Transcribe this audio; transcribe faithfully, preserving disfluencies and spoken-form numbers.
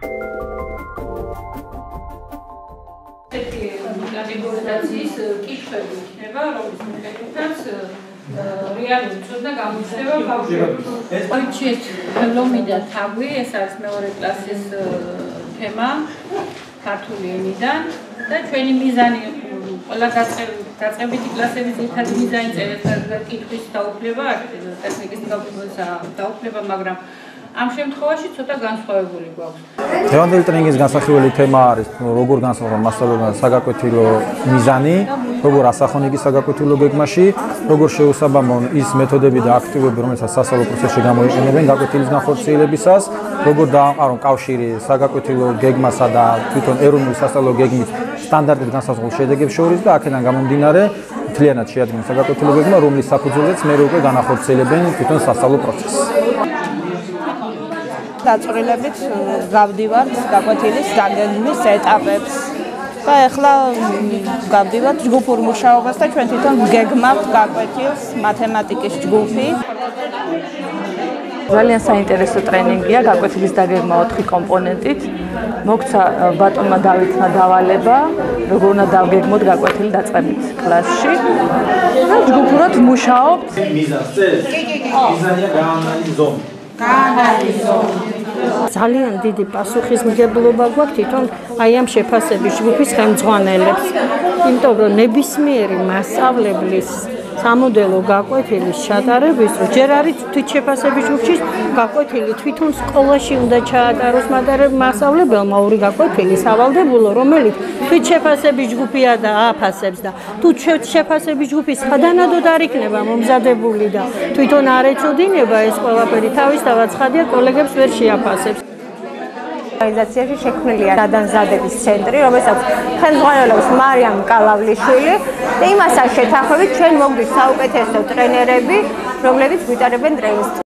კატეგორიზაციის კითხვები იქნება, რომლის მიხედვითაც რეალური ცოდნა გამოჩნდება ბავშვებს. ოჩეთ ლომი და თაგვი, ეს არის მეორე კლასის თემა ქართული ენიდან და ჩვენი მიზანი ყველა დაწყებითი კლასების ერთად მიზანი წერეთსა კითხვის დაუფლება, ტექნიკის დაუფლება, მაგრამ ამ შემთხვევაში ცოტა განსხვავებული გვაქვს. დღევანდელი ტრენინგის განსახილველი თემა არის როგორ განსხვავდება მასწავლებელმა საგაკვეთილო მიზანი, როგორ ასახონ იგი საგაკვეთილო გეგმაში, როგორ შეუსაბამონ ის მეთოდები და აქტივობები, რომელსაც სასწავლო პროცესში გამოიყენებენ გაკვეთილის განხორციელებისას, როგორ დაამყარონ კავშირი საგაკვეთილო გეგმასა და თვითონ ეროვნული სასწავლო გეგმის სტანდარტით განსაზღვრულ შედეგებს შორის და აქედან გამომდინარე მთლიანად შეადგენენ საგაკვეთილო გეგმა, რომლის საფუძველზეც მე უკვე განახორციელებენ თვითონ სასწავლო პროცესს. დაწვრილებით გავდივართ გაკვეთილის დაგეგმვის ეტაპებს და ახლა გავდივართ ჯგუფურ მუშაობას და ჩვენ თვითონ გეგმავთ გაკვეთილს მათემატიკის ჯგუფი. ძალიან საინტერესო ტრენინგია გაკვეთილის დაგეგმა ოთხი კომპონენტით. მოგცა ბატონმა დავითმა დავალება, როგორ უნდა დავგეგმოთ გაკვეთილი დაწყებით კლასში. და ჯგუფურად ვმუშაობთ. მიზანს წერეთ. მიზანია გაანალიზონ. ძალიან დიდი პასუხისმგებლობა გვაქვს თვითონ აი ამ შეფასების ჯგუფის ხელმძღვანელებს. იმიტომ რომ ნებისმიერი მასწავლებლის სამოდელო გაკვეთილის ჩატარებისთვის ჯერ არის თვითშეფასების ჯგუფში გაკვეთილი თვითონ სკოლაში უნდა ჩაატაროს მასწავლებელმა ორი გაკვეთილი სავალდებულო, რომელიც თვითშეფასების ჯგუფია და ააფასებს და თუ შეფასების ჯგუფი სხდანადოდ არ იქნება მომზადებული და თვითონ არ ეწოდინება ეს ყველაფერი თავისთავად ცხადია კოლეგებს ვერ შეაფასებს. ორგანიზაციაში შექმნილია გადამზადების ცენტრი, რომელსაც ხელმძღვანელობს მარიამ კალავლიშვილი და იმასთან შეთანხმებით ჩვენ მოგდით საუკეთესო ტრენერები, რომლებიც გვიტარებენ ტრენინგს.